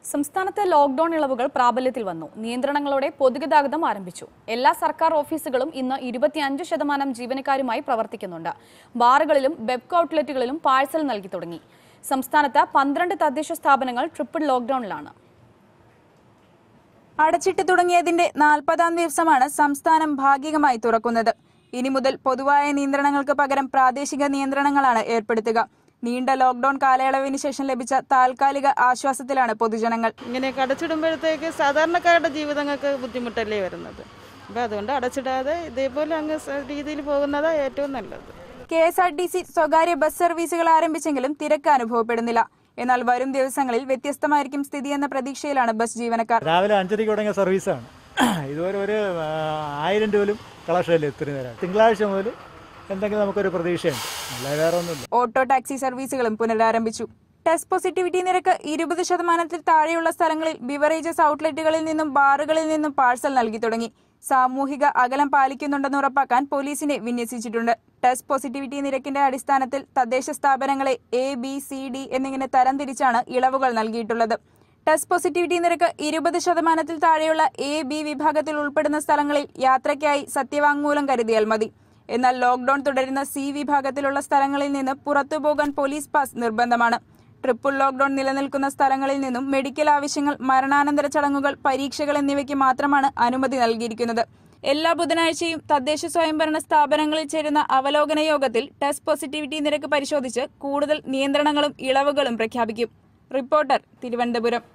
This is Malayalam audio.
സംസ്ഥാനത്തെ ലോക്ക്ഡൌൺ ഇളവുകൾ പ്രാബല്യത്തിൽ വന്നു. നിയന്ത്രണങ്ങളോടെ പൊതുഗതാഗതം ആരംഭിച്ചു. എല്ലാ സർക്കാർ ഓഫീസുകളും ഇന്ന് 25% ജീവനക്കാരുമായി പ്രവർത്തിക്കുന്നുണ്ട്. ബാറുകളിലും ബെബ്കോ ഔട്ട്ലെറ്റുകളിലും പാഴ്സൽ നൽകി തുടങ്ങി. സംസ്ഥാനത്ത് 12 തദ്ദേശ സ്ഥാപനങ്ങൾ ട്രിപ്പിൾ ലോക്ക്ഡൌണിലാണ്. അടച്ചിട്ട് തുടങ്ങിയതിന്റെ 40ാം ദിവസമാണ് സംസ്ഥാനം ഭാഗികമായി തുറക്കുന്നത്. ഇനി മുതൽ പൊതുവായ നിയന്ത്രണങ്ങൾക്ക് പകരം പ്രാദേശിക നിയന്ത്രണങ്ങളാണ് ഏർപ്പെടുത്തുക. നീണ്ട ലോക്ക്ഡൌൺ കാലയളവിന് ശേഷം ലഭിച്ച താൽക്കാലിക ആശ്വാസത്തിലാണ് പൊതുജനങ്ങൾ. ഇങ്ങനെയൊക്കെ അടച്ചിടുമ്പോഴത്തേക്ക് സാധാരണക്കാരുടെ ജീവിതങ്ങൾക്ക് ബുദ്ധിമുട്ടല്ലേ വരുന്നത്. അപ്പം അതുകൊണ്ട് അടച്ചിടാതെ ഇതേപോലെ അങ്ങ് രീതിയിൽ പോകുന്നതാണ് ഏറ്റവും നല്ലത്. KSRTC സ്വകാര്യ ബസ് സർവീസുകൾ ആരംഭിച്ചെങ്കിലും തിരക്ക് അനുഭവപ്പെടുന്നില്ല. എന്നാൽ വരും ദിവസങ്ങളിൽ വ്യത്യസ്തമായിരിക്കും സ്ഥിതി എന്ന പ്രതീക്ഷയിലാണ് ബസ് ജീവനക്കാർ. രാവിലെ 5:30 തുടങ്ങിയ സർവീസാണ്. ഇതുവരെ ഒരു 1000 രൂപയിലും കളക്ഷനില്ല. ഇത്രയും നേരം തിങ്കളാഴ്ച മുതൽ എന്തെങ്കിലും നമുക്കൊരു പ്രതീക്ഷയുണ്ട്. അല്ലാതെ വേറെ ഒന്നുമില്ല. ഓട്ടോ ടാക്സി സർവീസുകളും പുനരാരംഭിച്ചു. ടെസ്റ്റ് പോസിറ്റിവിറ്റി നിരക്ക് 20% താഴെയുള്ള സ്ഥലങ്ങളിൽ ബിവറേജസ് ഔട്ട്ലെറ്റുകളിൽ നിന്നും ബാറുകളിൽ നിന്നും പാഴ്സൽ നൽകി തുടങ്ങി. സാമൂഹിക അകലം പാലിക്കുന്നുണ്ടെന്ന് ഉറപ്പാക്കാൻ പോലീസിനെ വിന്യസിച്ചിട്ടുണ്ട്. ടെസ്റ്റ് പോസിറ്റിവിറ്റി നിരക്കിന്റെ അടിസ്ഥാനത്തിൽ തദ്ദേശ സ്ഥാപനങ്ങളെ A, B, C, D എന്നിങ്ങനെ തരംതിരിച്ചാണ് ഇളവുകൾ നൽകിയിട്ടുള്ളത്. ടെസ്റ്റ് പോസിറ്റിവിറ്റി നിരക്ക് 20% താഴെയുള്ള A, B വിഭാഗത്തിൽ ഉൾപ്പെടുന്ന സ്ഥലങ്ങളിൽ യാത്രയ്ക്കായി സത്യവാങ്മൂലം കരുതിയാൽ മതി. എന്നാൽ ലോക്ക്ഡൌൺ തുടരുന്ന C വിഭാഗത്തിലുള്ള സ്ഥലങ്ങളിൽ നിന്ന് പുറത്തുപോകാൻ പോലീസ് പാസ് നിർബന്ധമാണ്. ട്രിപ്പിൾ ലോക്ക്ഡൌൺ നിലനിൽക്കുന്ന സ്ഥലങ്ങളിൽ നിന്നും മെഡിക്കൽ ആവശ്യങ്ങൾ, മരണാനന്തര ചടങ്ങുകൾ, പരീക്ഷകൾ എന്നിവയ്ക്ക് മാത്രമാണ് അനുമതി നൽകിയിരിക്കുന്നത്. എല്ലാ ബുധനാഴ്ചയും തദ്ദേശ സ്വയംഭരണ സ്ഥാപനങ്ങളിൽ ചേരുന്ന അവലോകന യോഗത്തിൽ ടെസ്റ്റ് പോസിറ്റിവിറ്റി നിരക്ക് പരിശോധിച്ച് കൂടുതൽ നിയന്ത്രണങ്ങളും ഇളവുകളും പ്രഖ്യാപിക്കും. റിപ്പോർട്ടർ, തിരുവനന്തപുരം.